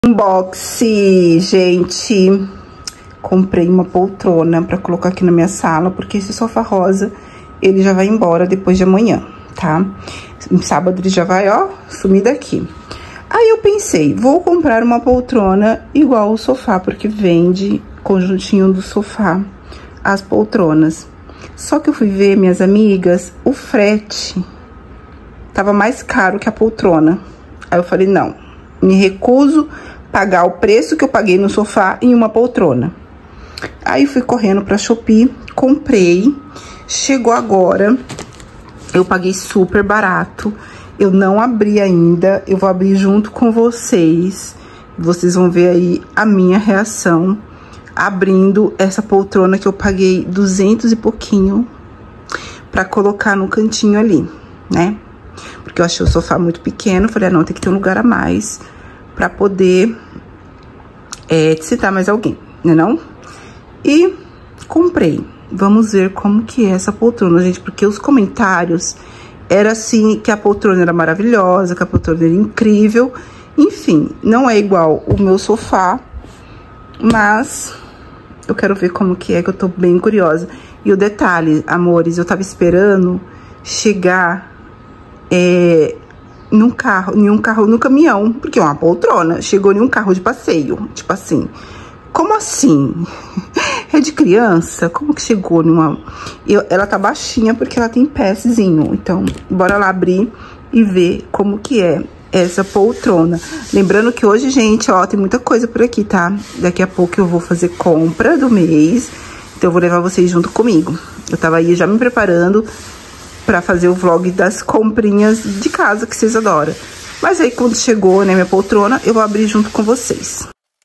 Unboxing, gente. Comprei uma poltrona pra colocar aqui na minha sala, porque esse sofá rosa, ele já vai embora depois de amanhã, tá? No sábado ele já vai, ó, sumir daqui. Aí eu pensei, vou comprar uma poltrona igual o sofá, porque vende conjuntinho do sofá, as poltronas. Só que eu fui ver, minhas amigas, o frete tava mais caro que a poltrona. Aí eu falei, não, me recuso a pagar o preço que eu paguei no sofá em uma poltrona. Aí fui correndo pra Shopee, comprei, chegou agora, eu paguei super barato, eu não abri ainda, eu vou abrir junto com vocês, vocês vão ver aí a minha reação, abrindo essa poltrona que eu paguei 200 e pouquinho pra colocar no cantinho ali, né? Porque eu achei o sofá muito pequeno, falei, ah, não, tem que ter um lugar a mais pra poder sentar mais alguém, né não? E comprei. Vamos ver como que é essa poltrona, gente, porque os comentários era assim, que a poltrona era maravilhosa, que a poltrona era incrível. Enfim, não é igual o meu sofá, mas eu quero ver como que é, que eu tô bem curiosa. E o detalhe, amores, eu tava esperando chegar num carro, no caminhão, porque é uma poltrona, chegou em um carro de passeio, tipo assim. Como assim? É de criança? Como que chegou numa... Ela tá baixinha porque ela tem pezinho. Então, bora lá abrir e ver como que é essa poltrona. Lembrando que hoje, gente, ó, tem muita coisa por aqui, tá? Daqui a pouco eu vou fazer compra do mês. Então, eu vou levar vocês junto comigo. Eu tava aí já me preparando pra fazer o vlog das comprinhas de casa que vocês adoram. Mas aí, quando chegou, né, minha poltrona, eu vou abrir junto com vocês.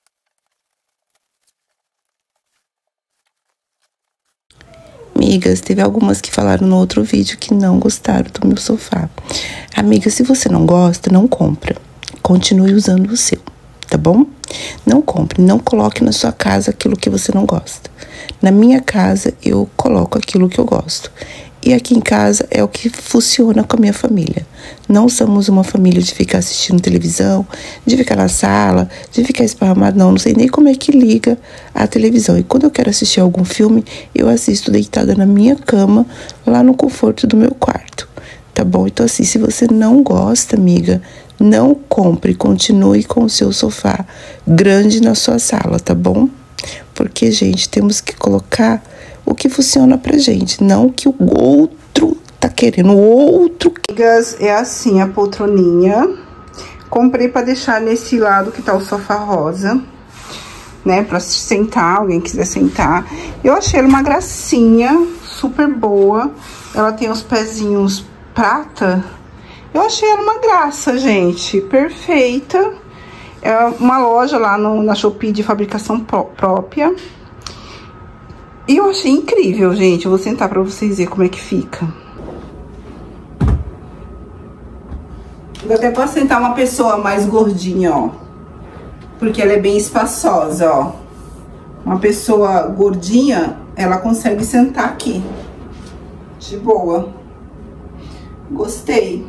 Amigas, teve algumas que falaram no outro vídeo que não gostaram do meu sofá. Amiga, se você não gosta, não compra. Continue usando o seu, tá bom? Não compre, não coloque na sua casa aquilo que você não gosta. Na minha casa, eu coloco aquilo que eu gosto. E aqui em casa é o que funciona com a minha família. Não somos uma família de ficar assistindo televisão, de ficar na sala, de ficar esparramado. Não sei nem como é que liga a televisão. E quando eu quero assistir algum filme, eu assisto deitada na minha cama, lá no conforto do meu quarto. Tá bom? Então assim, se você não gosta, amiga, não compre. Continue com o seu sofá grande na sua sala, tá bom? Porque, gente, temos que colocar o que funciona pra gente, não o que o outro tá querendo. O outro... Amigas, é assim a poltroninha. Comprei pra deixar nesse lado que tá o sofá rosa, né? Pra sentar, alguém quiser sentar. Eu achei ela uma gracinha, super boa. Ela tem os pezinhos prata. Eu achei ela uma graça, gente. Perfeita. É uma loja lá na Shopee de fabricação própria. E eu achei incrível, gente. Eu vou sentar pra vocês verem como é que fica. Dá até pra sentar uma pessoa mais gordinha, ó. Porque ela é bem espaçosa, ó. Uma pessoa gordinha, ela consegue sentar aqui. De boa. Gostei.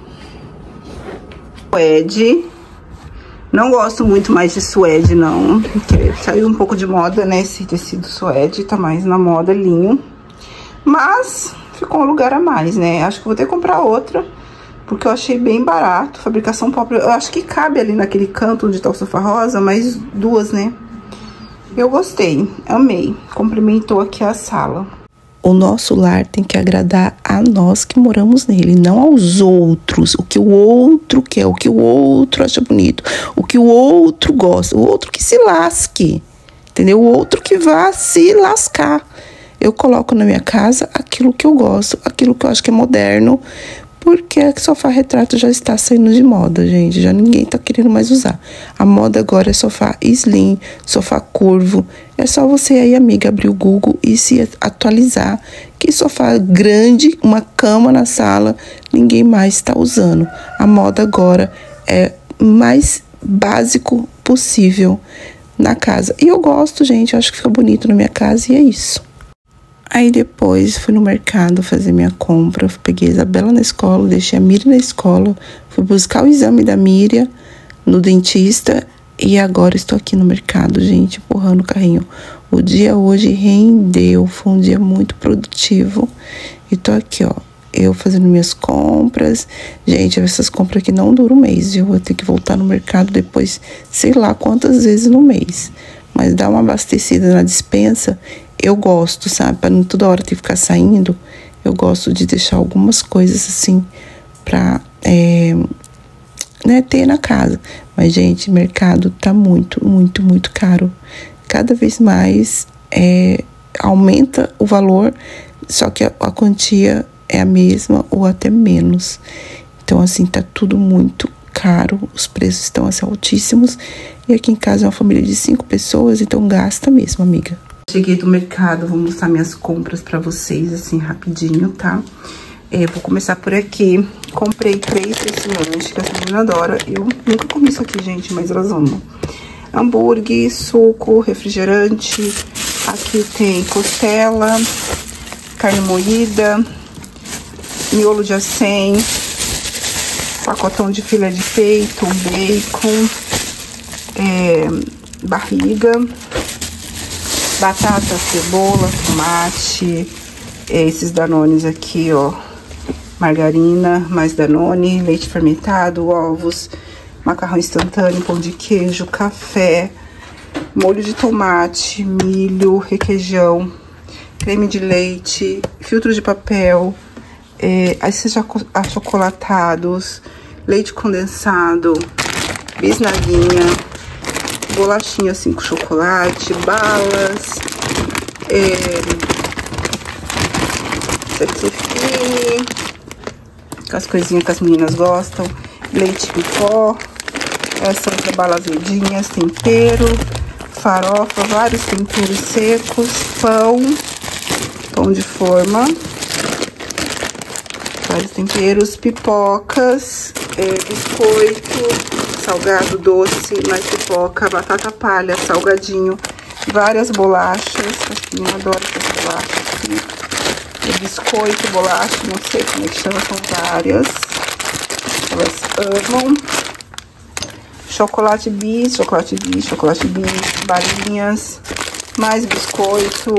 Suede. Não gosto muito mais de suede, não. Porque saiu um pouco de moda, né? Esse tecido suede tá mais na moda, linho. Mas ficou um lugar a mais, né? Acho que vou ter que comprar outra, porque eu achei bem barato. Fabricação própria. Eu acho que cabe ali naquele canto onde tá o sofá rosa, mais duas, né? Eu gostei, amei. Complementou aqui a sala. O nosso lar tem que agradar a nós que moramos nele, não aos outros. O que o outro quer, o que o outro acha bonito, o que o outro gosta, o outro que se lasque, entendeu? O outro que vá se lascar. Eu coloco na minha casa aquilo que eu gosto, aquilo que eu acho que é moderno, porque o sofá retrato já está saindo de moda, gente. Já ninguém tá querendo mais usar. A moda agora é sofá slim, sofá curvo. É só você aí, amiga, abrir o Google e se atualizar. Que sofá grande, uma cama na sala, ninguém mais está usando. A moda agora é mais básico possível na casa. E eu gosto, gente. Eu acho que fica bonito na minha casa e é isso. Aí depois fui no mercado fazer minha compra, peguei a Isabela na escola, deixei a Miriam na escola, fui buscar o exame da Miriam no dentista E agora estou aqui no mercado, gente, empurrando o carrinho. O dia hoje rendeu, foi um dia muito produtivo. E tô aqui, ó, eu fazendo minhas compras. Gente, essas compras aqui não duram um mês, viu? Eu vou ter que voltar no mercado depois, sei lá quantas vezes no mês. Mas dar uma abastecida na despensa, eu gosto, sabe? Para não toda hora ter que ficar saindo, eu gosto de deixar algumas coisas assim pra... ter na casa. Mas, gente, mercado tá muito caro. Cada vez mais aumenta o valor, só que a quantia é a mesma ou até menos. Então, assim, tá tudo muito caro. Os preços estão, assim, altíssimos. E aqui em casa é uma família de 5 pessoas, então gasta mesmo, amiga. Cheguei do mercado, vou mostrar minhas compras pra vocês, assim, rapidinho, tá? Vou começar por aqui. Comprei 3 desse lanche que a menina adora. Eu nunca comi isso aqui, gente, mas elas amam. Hambúrguer, suco, refrigerante. Aqui tem costela, carne moída, miolo de acém, pacotão de filé de peito, bacon, barriga, batata, cebola, tomate, esses danones aqui, ó. Margarina, mais Danone, leite fermentado, ovos, macarrão instantâneo, pão de queijo, café, molho de tomate, milho, requeijão, creme de leite, filtro de papel, esses achocolatados, leite condensado, bisnaguinha, bolachinha assim com chocolate, balas, Sexofine, com as coisinhas que as meninas gostam, leite em pó, essas balas azedinhas, tempero, farofa, vários temperos secos, pão de forma, vários temperos, pipocas, biscoito, salgado, doce, mais pipoca, batata palha, salgadinho, várias bolachas, acho que eu adoro essas bolachas aqui. Biscoito, bolacha, não sei como é que chama, são várias. Elas amam. Chocolate bis, balinhas, mais biscoito,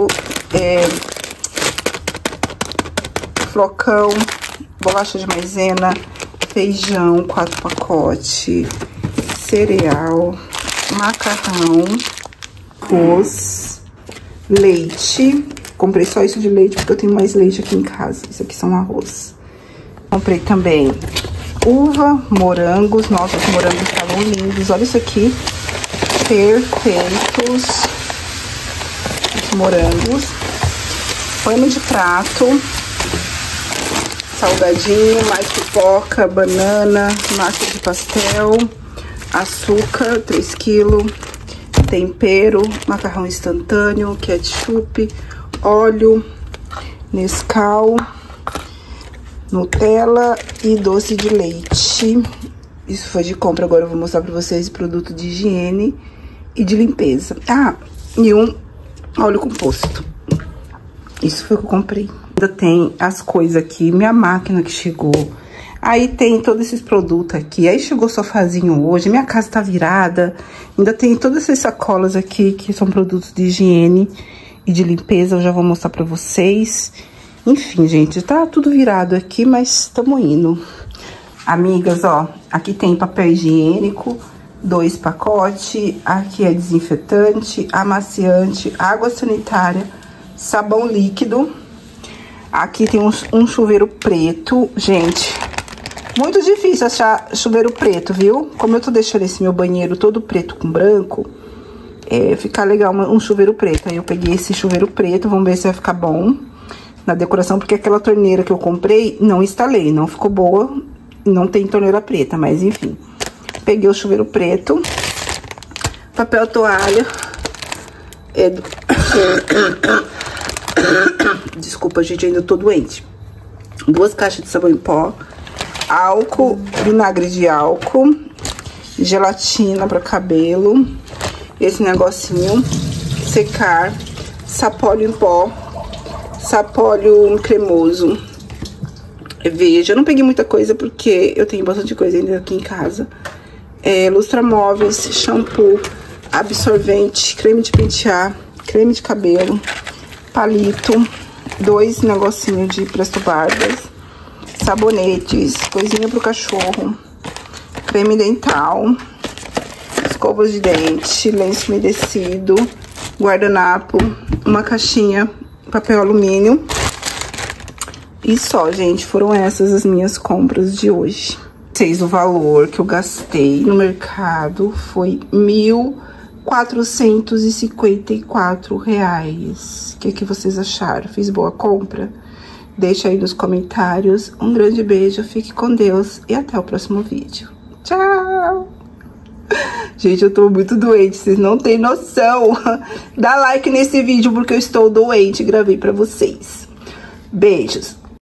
flocão, bolacha de maisena, feijão, 4 pacotes, cereal, macarrão, arroz, leite. Comprei só isso de leite, porque eu tenho mais leite aqui em casa. Isso aqui são arroz. Comprei também uva, morangos. Nossa, os morangos estavam lindos. Olha isso aqui. Perfeitos. Os morangos. Pano de prato. Salgadinho, mais pipoca, banana, massa de pastel, açúcar, 3 kg. Tempero, macarrão instantâneo, ketchup, óleo, Nescau, Nutella e doce de leite. Isso foi de compra. Agora eu vou mostrar pra vocês produto de higiene e de limpeza. Ah, e um óleo composto. Isso foi o que eu comprei. Ainda tem as coisas aqui, minha máquina que chegou. Aí tem todos esses produtos aqui. Aí chegou o sofazinho hoje, minha casa tá virada. Ainda tem todas essas sacolas aqui que são produtos de higiene e de limpeza. Eu já vou mostrar pra vocês. Enfim, gente, tá tudo virado aqui, mas estamos indo. Amigas, ó, aqui tem papel higiênico, 2 pacotes. Aqui é desinfetante, amaciante, água sanitária, sabão líquido. Aqui tem um chuveiro preto. Gente, muito difícil achar chuveiro preto, viu? Como eu tô deixando esse meu banheiro todo preto com branco, fica legal um chuveiro preto. Aí eu peguei esse chuveiro preto, vamos ver se vai ficar bom na decoração, porque aquela torneira que eu comprei, não instalei, não ficou boa, não tem torneira preta, mas enfim. Peguei o chuveiro preto, papel toalha, desculpa, gente, ainda tô doente. 2 caixas de sabão em pó, álcool, vinagre de álcool, gelatina para cabelo, esse negocinho, secar, sapólio em pó, sapólio cremoso. Veja, eu não peguei muita coisa porque eu tenho bastante coisa ainda aqui em casa. lustramóveis, shampoo, absorvente, creme de pentear, creme de cabelo, palito, 2 negocinhos de presto barbas, sabonetes, coisinha pro cachorro, creme dental, escovas de dente, lenço umedecido, guardanapo, uma caixinha, papel alumínio. E só, gente, foram essas as minhas compras de hoje. O valor que eu gastei no mercado foi R$ 1.454. O que vocês acharam? Fiz boa compra? Deixa aí nos comentários. Um grande beijo, fique com Deus e até o próximo vídeo. Tchau! Gente, eu tô muito doente, vocês não têm noção. Dá like nesse vídeo porque eu estou doente e gravei pra vocês. Beijos!